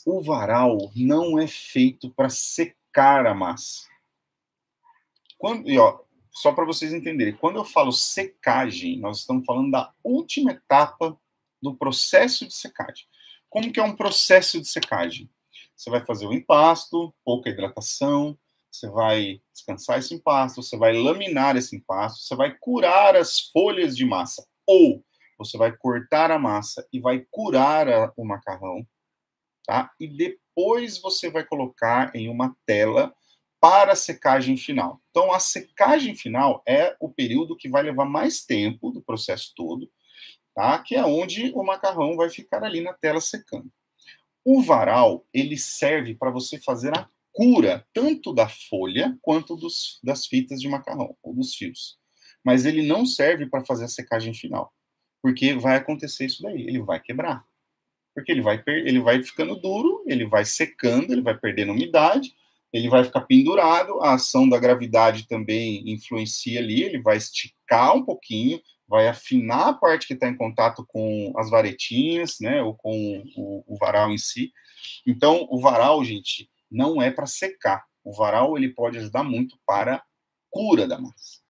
o varal não é feito para secar a massa. Só para vocês entenderem, quando eu falo secagem, nós estamos falando da última etapa do processo de secagem. Como que é um processo de secagem? Você vai fazer o empasto, pouca hidratação, você vai descansar esse empasto, você vai laminar esse empasto, você vai curar as folhas de massa, ou você vai cortar a massa e vai curar o macarrão, tá? E depois você vai colocar em uma tela para a secagem final. Então, a secagem final é o período que vai levar mais tempo do processo todo, tá? Que é onde o macarrão vai ficar ali na tela secando. O varal, ele serve para você fazer a cura tanto da folha quanto das fitas de macarrão, ou dos fios. Mas ele não serve para fazer a secagem final, porque vai acontecer isso daí, ele vai quebrar. Porque ele vai ficando duro, ele vai secando, ele vai perdendo umidade, ele vai ficar pendurado, a ação da gravidade também influencia ali, ele vai esticar um pouquinho, vai afinar a parte que está em contato com as varetinhas, né, ou com o varal em si. Então, o varal, gente, não é para secar. O varal, ele pode ajudar muito para a cura da massa.